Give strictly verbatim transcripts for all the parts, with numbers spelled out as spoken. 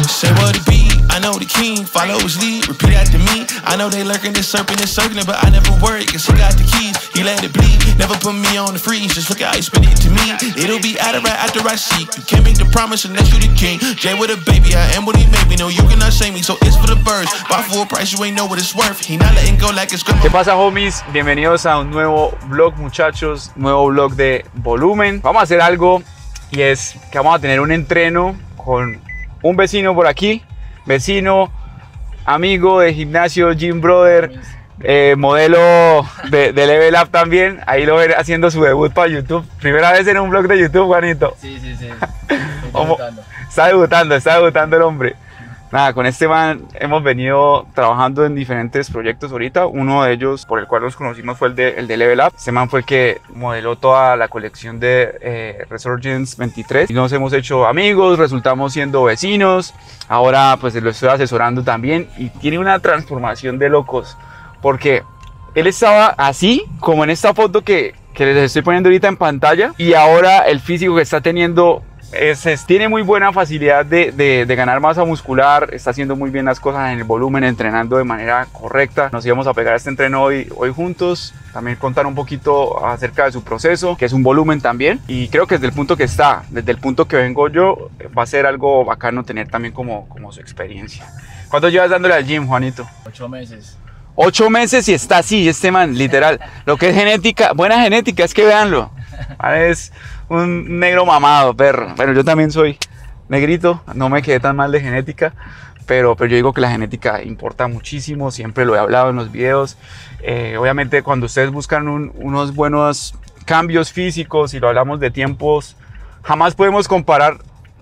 Say what it be, I know the king, follow his lead, repeat after me. I know they lurking, this serpent is circling, but I never worry, cause he got the keys, he let it bleed. Never put me on the freeze, just look how he spit it to me. It'll be out of right after I seek. You can't make the promise unless you the king. Jay with a baby, I am what he made me. No, you cannot shame me, so it's for the birds. Buy full price, you ain't know what it's worth. He not letting go like it's gonna. ¿Qué pasa, homies? Bienvenidos a un nuevo vlog, muchachos. Nuevo vlog de Volumen. Vamos a hacer algo y es que vamos a tener un entreno con un vecino por aquí. Vecino, amigo de gimnasio, gym brother, eh, modelo de, de Level Up también. Ahí lo ven haciendo su debut para YouTube. Primera vez en un vlog de YouTube, Juanito. Sí, sí, sí. Estoy debutando. Está debutando, está debutando el hombre. Nada, con este man hemos venido trabajando en diferentes proyectos ahorita. Uno de ellos por el cual nos conocimos fue el de, el de Level Up. Este man fue el que modeló toda la colección de eh, Resurgence veintitrés. Y nos hemos hecho amigos, resultamos siendo vecinos. Ahora pues lo estoy asesorando también y tiene una transformación de locos. Porque él estaba así, como en esta foto que, que les estoy poniendo ahorita en pantalla. Y ahora el físico que está teniendo... Es, es, tiene muy buena facilidad de, de, de ganar masa muscular, está haciendo muy bien las cosas en el volumen, entrenando de manera correcta. Nos íbamos a pegar a este entreno hoy, hoy juntos, también contar un poquito acerca de su proceso, que es un volumen también. Y creo que desde el punto que está, desde el punto que vengo yo, va a ser algo bacano tener también como, como su experiencia. ¿Cuánto llevas dándole al gym, Juanito? Ocho meses. Ocho meses y está así, este man, literal. Lo que es genética, buena genética, es que véanlo. Es un negro mamado, perro. Bueno, yo también soy negrito, no me quedé tan mal de genética, pero, pero yo digo que la genética importa muchísimo, siempre lo he hablado en los videos. Eh, obviamente cuando ustedes buscan un, unos buenos cambios físicos y lo hablamos de tiempos, jamás podemos comparar,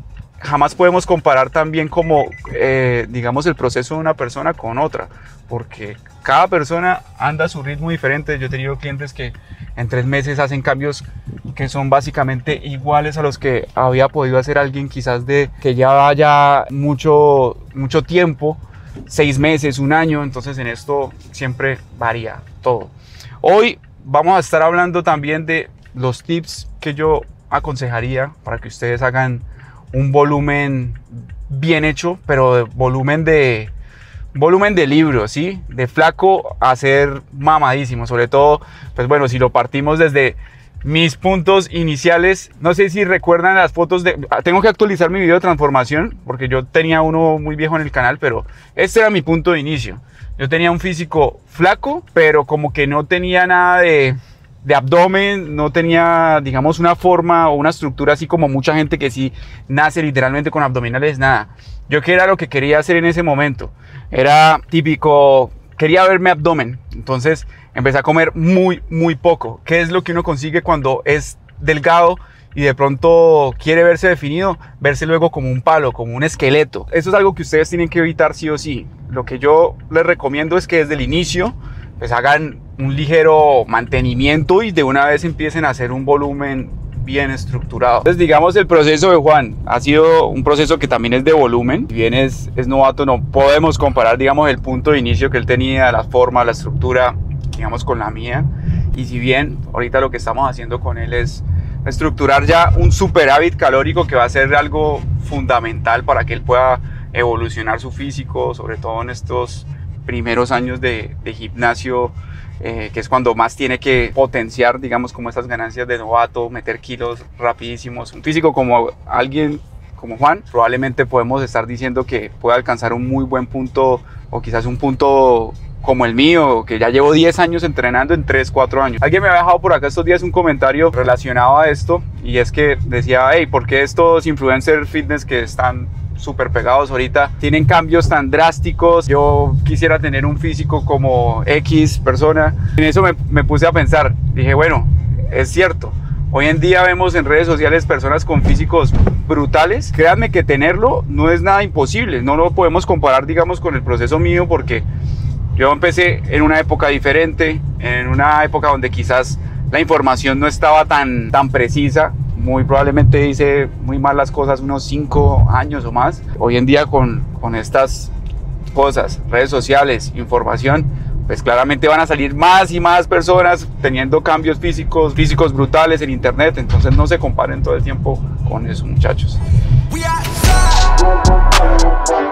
jamás podemos comparar también como, eh, digamos, el proceso de una persona con otra, porque cada persona anda a su ritmo diferente. Yo he tenido clientes que en tres meses hacen cambios que son básicamente iguales a los que había podido hacer alguien quizás de que ya vaya mucho, mucho tiempo, seis meses, un año. Entonces en esto siempre varía todo. Hoy vamos a estar hablando también de los tips que yo aconsejaría para que ustedes hagan un volumen bien hecho, pero de volumen de volumen de libro, ¿sí? De flaco a ser mamadísimo. Sobre todo, pues bueno, si lo partimos desde mis puntos iniciales, no sé si recuerdan las fotos de... Tengo que actualizar mi video de transformación porque yo tenía uno muy viejo en el canal, pero este era mi punto de inicio. Yo tenía un físico flaco, pero como que no tenía nada de... de abdomen, no tenía, digamos, una forma o una estructura así como mucha gente que sí nace literalmente con abdominales, nada. Yo qué era lo que quería hacer en ese momento, era típico, quería verme abdomen, entonces empecé a comer muy, muy poco. ¿Qué es lo que uno consigue cuando es delgado y de pronto quiere verse definido? Verse luego como un palo, como un esqueleto. Eso es algo que ustedes tienen que evitar sí o sí. Lo que yo les recomiendo es que desde el inicio pues hagan un ligero mantenimiento y de una vez empiecen a hacer un volumen bien estructurado. Entonces, digamos, el proceso de Juan ha sido un proceso que también es de volumen. Si bien es, es novato, no podemos comparar, digamos, el punto de inicio que él tenía, la forma, la estructura, digamos, con la mía. Y si bien ahorita lo que estamos haciendo con él es estructurar ya un superávit calórico que va a ser algo fundamental para que él pueda evolucionar su físico, sobre todo en estos primeros años de, de gimnasio, eh, que es cuando más tiene que potenciar, digamos, como estas ganancias de novato, meter kilos rapidísimos. Un físico como alguien como Juan, probablemente podemos estar diciendo que puede alcanzar un muy buen punto, o quizás un punto como el mío, que ya llevo diez años entrenando en tres, cuatro años. Alguien me había dejado por acá estos días un comentario relacionado a esto, y es que decía, hey, ¿por qué estos influencers fitness que están súper pegados ahorita tienen cambios tan drásticos? Yo quisiera tener un físico como X persona. En eso me, me puse a pensar, dije, bueno, es cierto, hoy en día vemos en redes sociales personas con físicos brutales. Créanme que tenerlo no es nada imposible, no lo podemos comparar, digamos, con el proceso mío, porque yo empecé en una época diferente, en una época donde quizás la información no estaba tan, tan precisa. Muy probablemente hice muy mal las cosas unos cinco años o más. Hoy en día con, con estas cosas, redes sociales, información, pues claramente van a salir más y más personas teniendo cambios físicos, físicos brutales en internet. Entonces no se comparen todo el tiempo con eso, muchachos.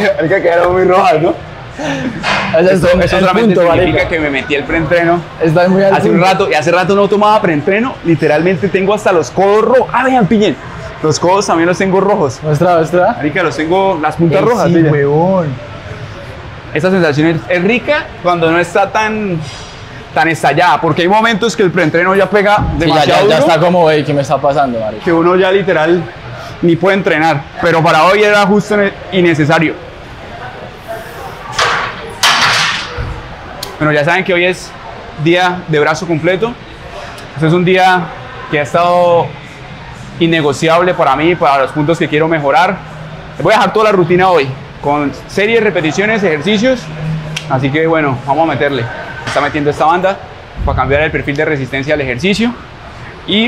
Marica, quedaron muy rojas, ¿no? Eso, eso solamente punto, significa marica. que me metí el preentreno Estás muy al hace un punto. rato, y hace rato no tomaba preentreno, literalmente tengo hasta los codos rojos. Ah, vean, pillen, los codos también los tengo rojos. Muestra, muestra. Marica, los tengo, las puntas Ey, rojas, sí, pillen. huevón. Esa sensación es, es rica cuando no está tan, tan estallada, porque hay momentos que el preentreno ya pega Sí, ya, demasiado ya, ya duro, está como, wey, ¿qué me está pasando, marica? que uno ya literal ni puede entrenar, pero para hoy era justo ne- y necesario. Bueno, ya saben que hoy es día de brazo completo. Este es un día que ha estado innegociable para mí, para los puntos que quiero mejorar. Les voy a dejar toda la rutina hoy, con series, repeticiones, ejercicios. Así que bueno, vamos a meterle. Está metiendo esta banda para cambiar el perfil de resistencia al ejercicio. Y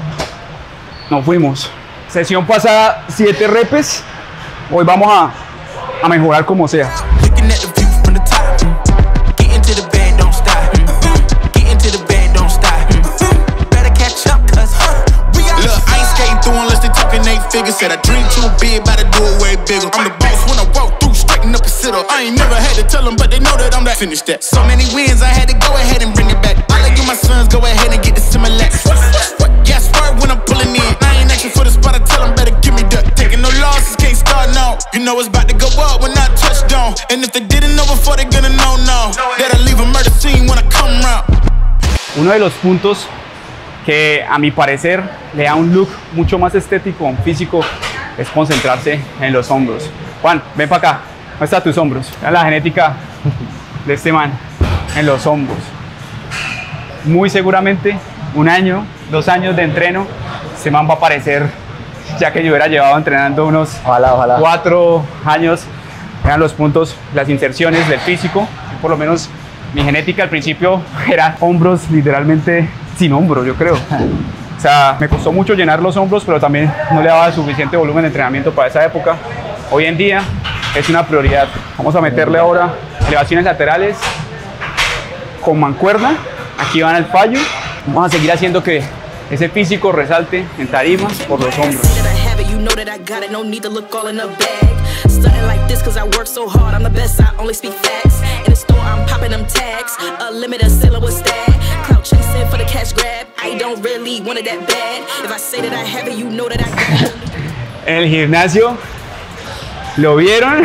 nos fuimos. Sesión pasada, siete repes. Hoy vamos a, a mejorar como sea. Looking at the view from the top. Get into the bed, don't stop. Get into the bed, don't stop. Better catch up, cause we got. Look, I ain't skating through unless they talking eight figures. Said I dream too big, but I do it way bigger. I'm the boss when I walk through, straighten up and sit up. I ain't never had to tell them, but they know that I'm that. Finish that. So many wins, I had to go ahead and bring it back. I like you, my sons, go ahead and get the Similac. What? Yes, word when I'm pulling in. I ain't asking for the spot, I tell them better give me that. Taking no losses, can't start now. You know it's about to go up when I touch down. And if they didn't know before, they gonna know now. That I leave a murder scene when I come round. Uno de los puntos que a mi parecer le da un look mucho más estético, físico, es concentrarse en los hombros. Juan, ven para acá, muestra tus hombros. Vean la genética de este man en los hombros. Muy seguramente un año, dos años de entreno, este man va a parecer, ya que yo hubiera llevado entrenando unos Ojalá, ojalá. cuatro años. Vean los puntos, las inserciones del físico. Por lo menos mi genética al principio era hombros literalmente sin hombro, yo creo. O sea, me costó mucho llenar los hombros, pero también no le daba suficiente volumen de entrenamiento para esa época. Hoy en día es una prioridad. Vamos a meterle ahora elevaciones laterales con mancuerna. Aquí van al fallo. Vamos a seguir haciendo que ese físico resalte en tarima por los hombros. You know that I got it, no need to look all in a bag. Stunting like this cause I work so hard, I'm the best, I only speak facts. In the store, I'm popping them tags. A limited seller was that. Clout chasing for the cash grab. I don't really want it that bad. If I say that I have it, you know that I got it. En el gimnasio lo vieron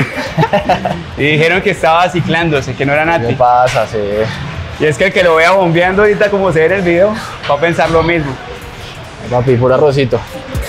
y dijeron que estaba ciclándose, que no era ¿Qué Nati. pasa? Sí. Y es que el que lo vea bombeando ahorita como se ve en el video va a pensar lo mismo. Papi, puro arrocito.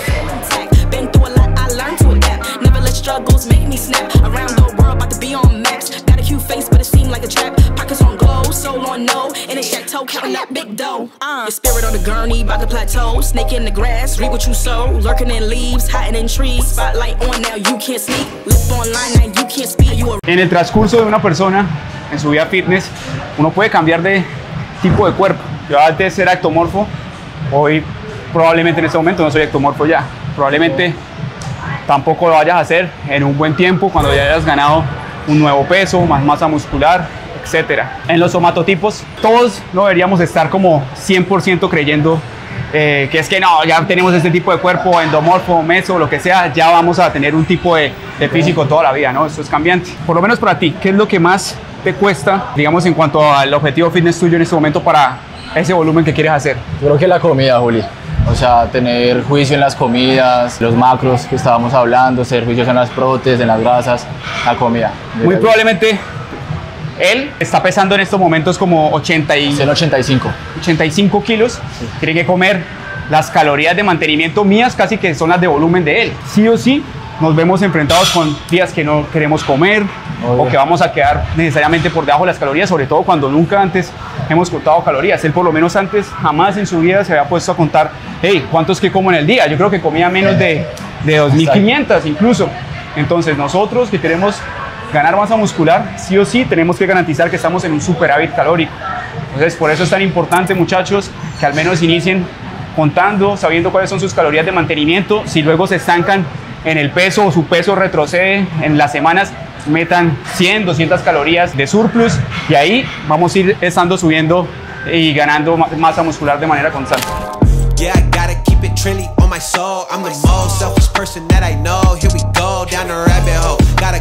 Been through a lot, I learned to adapt. Never let struggles make me snap. Around the world, about to be on maps. Got a cute face, but it seemed like a trap. Pockets on glow, soul on no. And it's chateau, counting that big dough. Uh, your spirit on the gurney, about the plateau. Snake in the grass, reap what you sow. Lurking in leaves, hiding in trees. Spotlight on now, you can't sneak. Lip online, now you can't speak. You a En el transcurso de una persona, en su vida fitness, uno puede cambiar de tipo de cuerpo. Yo antes era ectomorfo, hoy probablemente en este momento no soy ectomorfo ya. Probablemente tampoco lo vayas a hacer en un buen tiempo cuando ya hayas ganado un nuevo peso, más masa muscular, etcétera. En los somatotipos, todos no deberíamos estar como cien por ciento creyendo eh, que es que no, ya tenemos este tipo de cuerpo, endomorfo, meso, lo que sea, ya vamos a tener un tipo de, de físico toda la vida, ¿no? Esto es cambiante. Por lo menos para ti, ¿qué es lo que más te cuesta, digamos, en cuanto al objetivo fitness tuyo en este momento para ese volumen que quieres hacer? Yo creo que la comida, Juli. O sea, tener juicio en las comidas, los macros que estábamos hablando, ser juicios en las protes, en las grasas, la comida. Muy probablemente él está pesando en estos momentos como ochenta y Es el ochenta y cinco. ochenta y cinco kilos, tiene que comer las calorías de mantenimiento mías casi que son las de volumen de él. Sí o sí nos vemos enfrentados con días que no queremos comer, Obvio. o que vamos a quedar necesariamente por debajo de las calorías, sobre todo cuando nunca antes hemos contado calorías. Él por lo menos antes jamás en su vida se había puesto a contar, hey, ¿cuántos que como en el día? Yo creo que comía menos de, de dos mil quinientos incluso. Entonces nosotros que queremos ganar masa muscular, sí o sí tenemos que garantizar que estamos en un superávit calórico. Entonces por eso es tan importante, muchachos, que al menos inicien contando, sabiendo cuáles son sus calorías de mantenimiento. Si luego se estancan en el peso o su peso retrocede en las semanas, metan cien, doscientas calorías de surplus y ahí vamos a ir estando subiendo y ganando ma- masa muscular de manera constante. Yeah, I gotta keep it trendy on my soul. I'm the most selfish person that I know. Here we go down the rabbit hole. Got a couple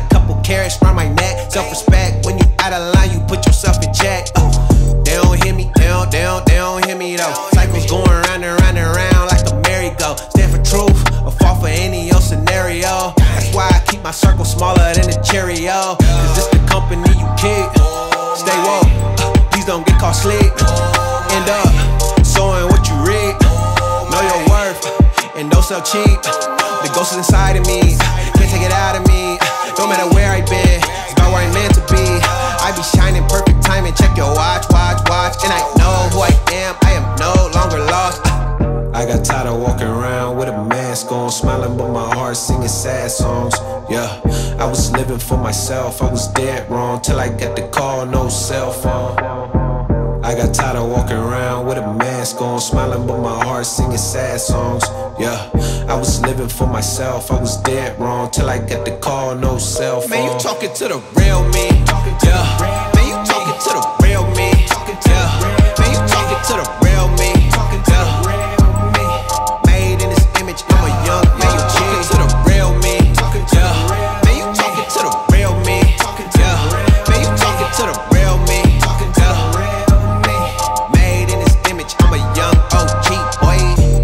carats round my neck. Self-respect, when you out of line, you put yourself in check. Uh, they don't hear me, they don't, they don't, they don't hear me though. Cycles going round and round and round like the merry-go. Stand for truth, or fall for any old scenario. That's why I keep my circle smaller than a Cheerio. Cause it's the company you keep. Stay woke, uh, please don't get caught sleep. End up sowing what you reap. Know your worth, uh, and don't sell cheap. Uh, the ghost is inside of me, uh, can't take it out of me. Uh, no matter where I've been, it's about where I'm meant to be. I be shining perfect timing, check your watch, watch, watch. And I know who I am, I am no longer lost. uh, I got tired of walking around with a mask on, smiling but my heart singing sad songs. Yeah, I was living for myself, I was dead wrong till I got the call, no cell phone. I got tired of walking around with a mask on, smiling but my heart singing sad songs. Yeah, I was living for myself, I was dead wrong till I got the call, no cell phone. Man, you talking to the real me. Yeah, man, you talking to the real me. Yeah, man, you talking to the real me. Yeah, made in this image, I'm a young man. You talking to the real me. Yeah, man, you talking to the real me. Yeah, man, you talking to the real me. Yeah, made in this image, I'm a young O G boy.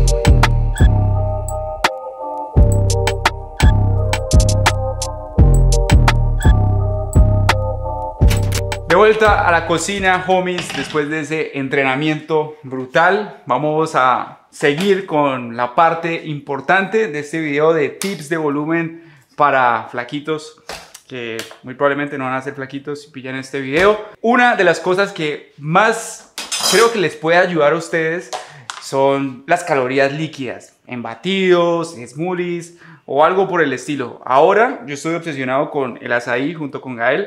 De vuelta a la cocina, homies, después de ese entrenamiento brutal. Vamos a seguir con la parte importante de este video de tips de volumen para flaquitos, que muy probablemente no van a ser flaquitos si pillan este video. Una de las cosas que más creo que les puede ayudar a ustedes son las calorías líquidas, en batidos, smoothies o algo por el estilo. Ahora yo estoy obsesionado con el azaí junto con Gael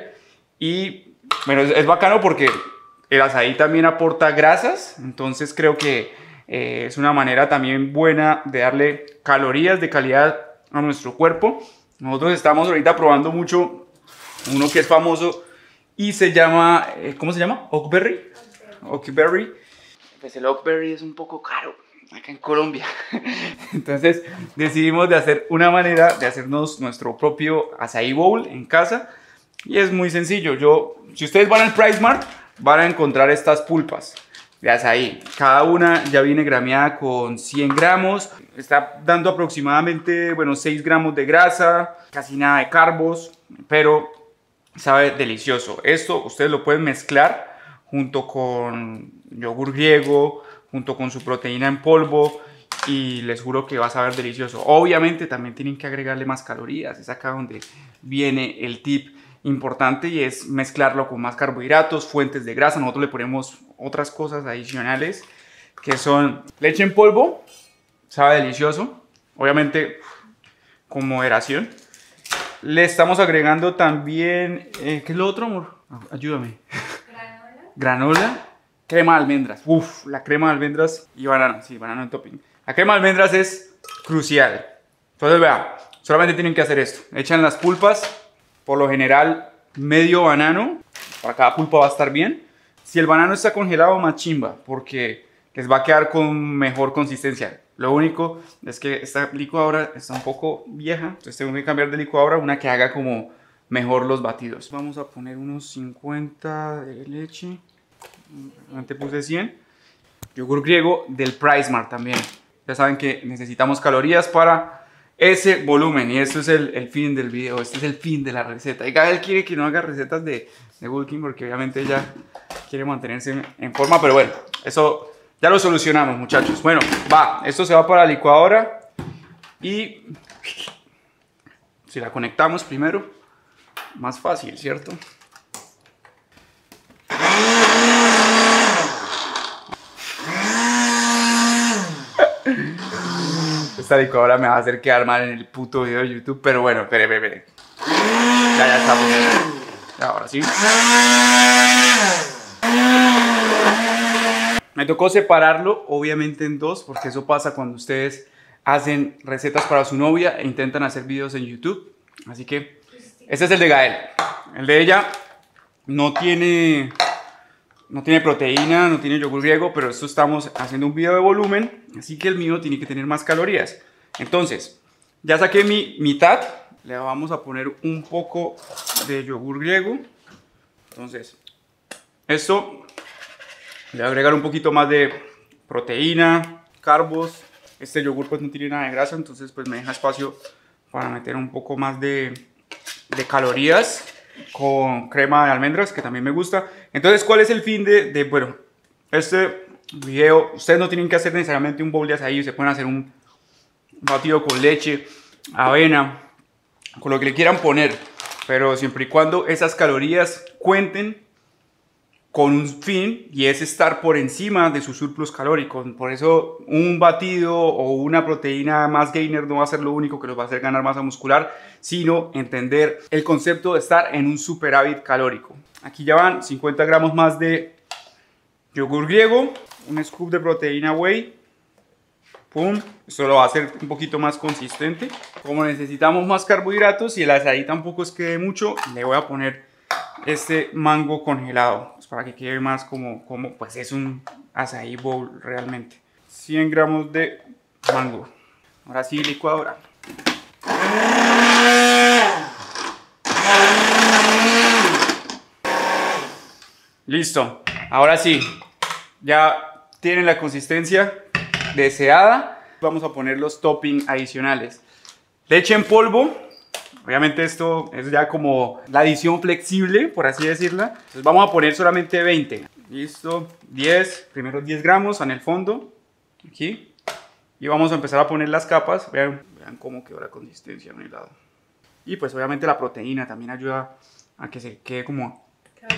y bueno, es, es bacano porque el azaí también aporta grasas, entonces creo que eh, es una manera también buena de darle calorías de calidad a nuestro cuerpo. Nosotros estamos ahorita probando mucho uno que es famoso y se llama, eh, ¿cómo se llama? Oakberry. Oakberry. Pues el Oakberry es un poco caro acá en Colombia. Entonces decidimos de hacer una manera de hacernos nuestro propio azaí bowl en casa. Y es muy sencillo. Yo, si ustedes van al PriceMart, van a encontrar estas pulpas de azaí. Cada una ya viene grameada con cien gramos. Está dando aproximadamente, bueno, seis gramos de grasa, casi nada de carbos, pero sabe delicioso. Esto ustedes lo pueden mezclar junto con yogur griego, junto con su proteína en polvo, y les juro que va a saber delicioso. Obviamente también tienen que agregarle más calorías. Es acá donde viene el tip importante, y es mezclarlo con más carbohidratos, fuentes de grasa. Nosotros le ponemos otras cosas adicionales que son leche en polvo, sabe delicioso, obviamente con moderación. Le estamos agregando también, eh, ¿qué es lo otro, amor? Ayúdame. Granola. Granola, crema de almendras. Uf, la crema de almendras y banana, sí, banana en topping. La crema de almendras es crucial. Entonces, vean, solamente tienen que hacer esto. Echan las pulpas. Por lo general, medio banano, para cada pulpa va a estar bien. Si el banano está congelado, más chimba, porque les va a quedar con mejor consistencia. Lo único es que esta licuadora está un poco vieja, entonces tengo que cambiar de licuadora, una que haga como mejor los batidos. Vamos a poner unos cincuenta de leche, antes puse cien. Yogur griego del PriceMart también. Ya saben que necesitamos calorías para ese volumen, y esto es el, el fin del video, este es el fin de la receta. Y Gael quiere que no haga recetas de, de bulking porque obviamente ella quiere mantenerse en, en forma, pero bueno, eso ya lo solucionamos, muchachos. Bueno, va, esto se va para la licuadora y si la conectamos primero, más fácil, ¿cierto? Esta licuadora me va a hacer quedar mal en el puto video de YouTube, pero bueno, espere, espere, espere. Ya, ya estamos. Ahora sí. Me tocó separarlo, obviamente, en dos, porque eso pasa cuando ustedes hacen recetas para su novia e intentan hacer videos en YouTube. Así que este es el de Gael. El de ella no tiene... No tiene proteína, no tiene yogur griego, pero esto estamos haciendo un video de volumen, así que el mío tiene que tener más calorías. Entonces, ya saqué mi mitad Le vamos a poner un poco de yogur griego. Entonces, esto le voy a agregar un poquito más de proteína, carbos. Este yogur pues no tiene nada de grasa, entonces pues me deja espacio para meter un poco más de, de calorías con crema de almendras, que también me gusta. Entonces, ¿cuál es el fin de, de bueno, este video? Ustedes no tienen que hacer necesariamente un bowl de açaí, se pueden hacer un batido con leche, avena, con lo que le quieran poner, pero siempre y cuando esas calorías cuenten con un fin, y es estar por encima de su surplus calórico. Por eso un batido o una proteína más gainer no va a ser lo único que los va a hacer ganar masa muscular, sino entender el concepto de estar en un superávit calórico. Aquí ya van cincuenta gramos más de yogur griego, un scoop de proteína whey. Pum. Esto lo va a hacer un poquito más consistente. Como necesitamos más carbohidratos y el açaí tampoco es que dé mucho, le voy a poner este mango congelado, pues para que quede más como, como pues es un açaí bowl realmente. cien gramos de mango. Ahora sí, licuadora. Listo. Ahora sí, ya tienen la consistencia deseada. Vamos a poner los toppings adicionales. Leche en polvo. Obviamente esto es ya como la adición flexible, por así decirla. Entonces vamos a poner solamente veinte. Listo. diez. Primero diez gramos en el fondo. Aquí. Y vamos a empezar a poner las capas. Vean, vean cómo quedó la consistencia en el lado. Y pues obviamente la proteína también ayuda a que se quede como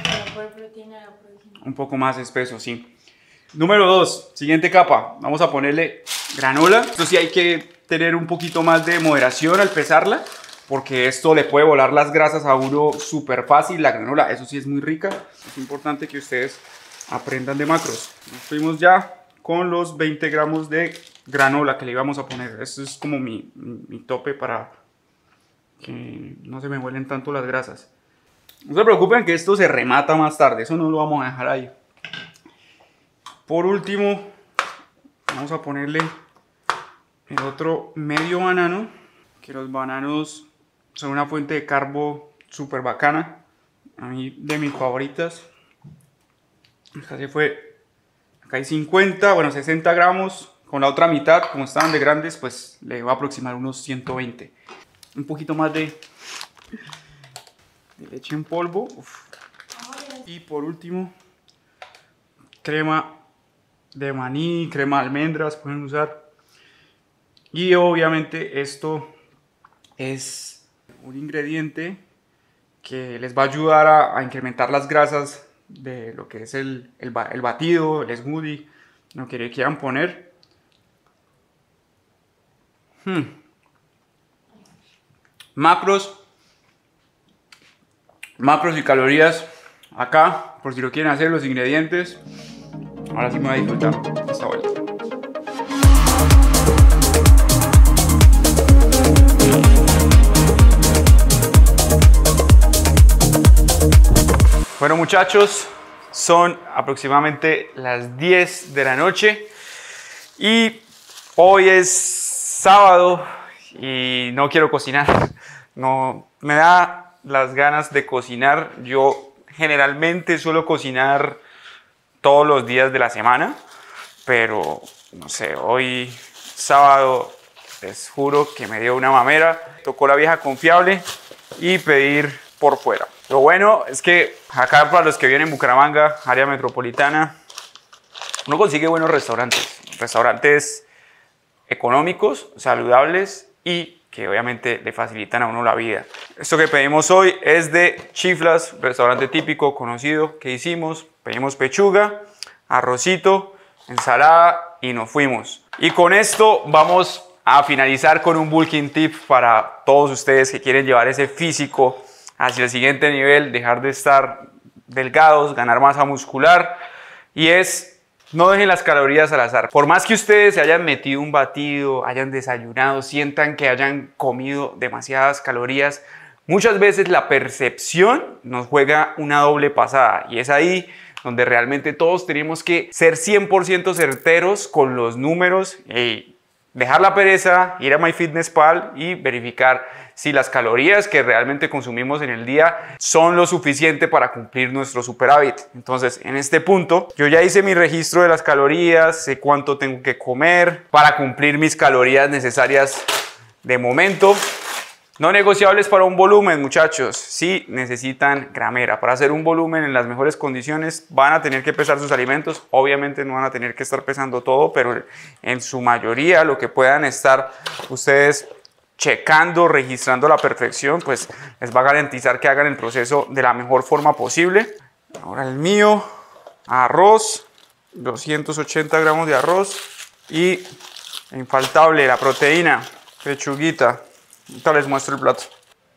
un poco más espeso, sí. Número dos, siguiente capa. Vamos a ponerle granola. Esto sí hay que tener un poquito más de moderación al pesarla, porque esto le puede volar las grasas a uno súper fácil. La granola, eso sí es muy rica. Es importante que ustedes aprendan de macros. Nos fuimos ya con los veinte gramos de granola que le íbamos a poner. Esto es como mi, mi tope para que no se me vuelen tanto las grasas. No se preocupen que esto se remata más tarde. Eso no lo vamos a dejar ahí. Por último, vamos a ponerle el otro medio banano, que los bananos son una fuente de carbo súper bacana. A mí, de mis favoritas. Acá se fue, acá hay cincuenta, bueno, sesenta gramos. Con la otra mitad, como estaban de grandes, pues le va a aproximar unos ciento veinte. Un poquito más de, de leche en polvo. Uf. Y por último, crema de maní, crema de almendras pueden usar. Y obviamente esto es un ingrediente que les va a ayudar a, a incrementar las grasas de lo que es el, el, el batido, el smoothie, lo que le quieran poner. Hmm. Macros, macros y calorías acá, por si lo quieren hacer, los ingredientes. Ahora sí me voy a disfrutar esta vuelta. Bueno, muchachos, son aproximadamente las diez de la noche y hoy es sábado y no quiero cocinar. No me da las ganas de cocinar. Yo generalmente suelo cocinar todos los días de la semana, pero no sé, hoy sábado les juro que me dio una mamera. Tocó la vieja confiable y pedir por fuera. Lo bueno es que acá, para los que vienen en Bucaramanga, área metropolitana, uno consigue buenos restaurantes, restaurantes económicos, saludables y que obviamente le facilitan a uno la vida. Esto que pedimos hoy es de Chiflas, restaurante típico conocido que hicimos. Pedimos pechuga, arrocito, ensalada y nos fuimos. Y con esto vamos a finalizar con un bulking tip para todos ustedes que quieren llevar ese físico hacia el siguiente nivel, dejar de estar delgados, ganar masa muscular, y es: no dejen las calorías al azar. Por más que ustedes se hayan metido un batido, hayan desayunado, sientan que hayan comido demasiadas calorías, muchas veces la percepción nos juega una doble pasada, y es ahí donde realmente todos tenemos que ser cien por ciento certeros con los números. Hey, dejar la pereza, ir a MyFitnessPal y verificar si las calorías que realmente consumimos en el día son lo suficiente para cumplir nuestro superávit. Entonces, en este punto, yo ya hice mi registro de las calorías, sé cuánto tengo que comer para cumplir mis calorías necesarias de momento. No negociables para un volumen, muchachos. Si necesitan gramera para hacer un volumen en las mejores condiciones, van a tener que pesar sus alimentos. Obviamente no van a tener que estar pesando todo, pero en su mayoría lo que puedan estar ustedes checando, registrando a la perfección, pues les va a garantizar que hagan el proceso de la mejor forma posible. Ahora el mío, arroz, doscientos ochenta gramos de arroz y infaltable la proteína, pechuguita. Ahorita les muestro el plato.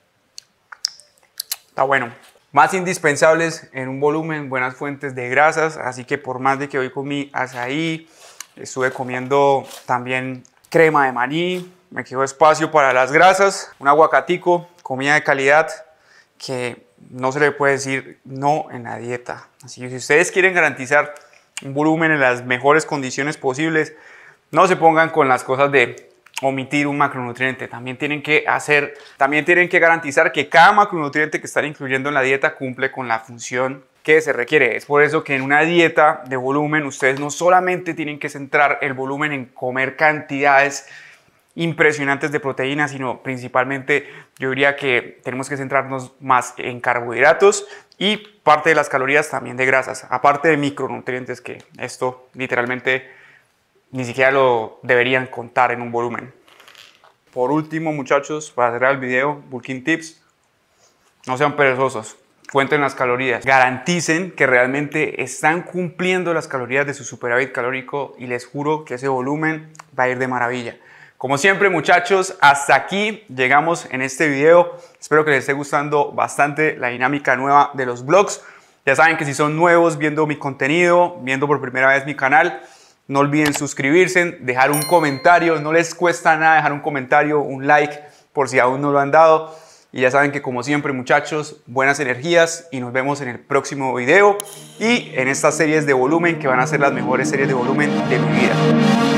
Está bueno. Más indispensables en un volumen, buenas fuentes de grasas, así que por más de que hoy comí azaí, estuve comiendo también crema de maní, me quedó espacio para las grasas, un aguacatico, comida de calidad que no se le puede decir no en la dieta. Así que si ustedes quieren garantizar un volumen en las mejores condiciones posibles, no se pongan con las cosas de omitir un macronutriente. También tienen que hacer, también tienen que garantizar que cada macronutriente que están incluyendo en la dieta cumple con la función que se requiere. Es por eso que en una dieta de volumen ustedes no solamente tienen que centrar el volumen en comer cantidades impresionantes de proteínas, sino principalmente yo diría que tenemos que centrarnos más en carbohidratos y parte de las calorías también de grasas, aparte de micronutrientes, que esto literalmente ni siquiera lo deberían contar en un volumen. Por último, muchachos, para cerrar el video, Bulking Tips, no sean perezosos, cuenten las calorías, garanticen que realmente están cumpliendo las calorías de su superávit calórico y les juro que ese volumen va a ir de maravilla. Como siempre, muchachos, hasta aquí llegamos en este video. Espero que les esté gustando bastante la dinámica nueva de los vlogs. Ya saben que si son nuevos viendo mi contenido, viendo por primera vez mi canal, no olviden suscribirse, dejar un comentario. No les cuesta nada dejar un comentario, un like, por si aún no lo han dado. Y ya saben que como siempre, muchachos, buenas energías y nos vemos en el próximo video y en estas series de volumen que van a ser las mejores series de volumen de mi vida.